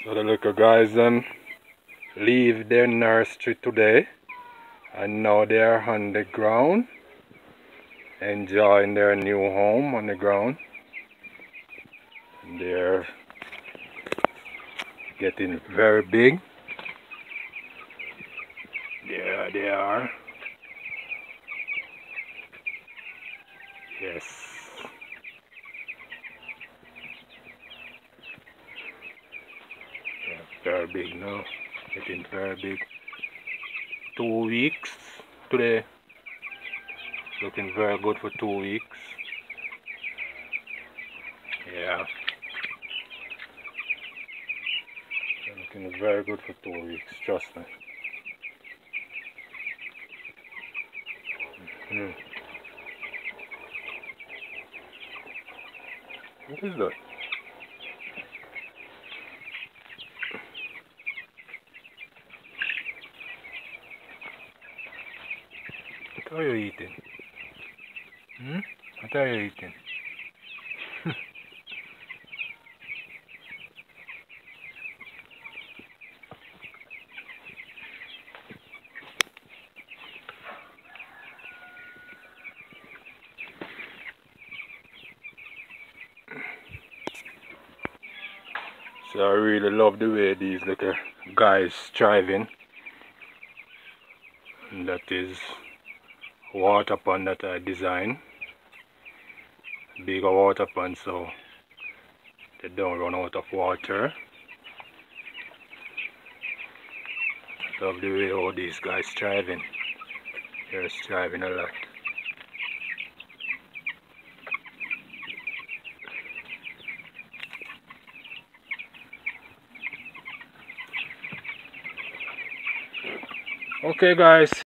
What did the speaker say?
So the little guys leave their nursery today, and now they are on the ground enjoying their new home on the ground. And they're getting very big. There they are. Yes. Yeah, very big now. Getting very big. 2 weeks today. Looking very good for 2 weeks. Yeah. Looking very good for 2 weeks, trust me. What is that? What are you eating? What are you eating? So I really love the way these little guys thriving. And that is water pond that I designed. Bigger water pond so they don't run out of water. Love the way all these guys thriving. They're thriving a lot. Okay guys,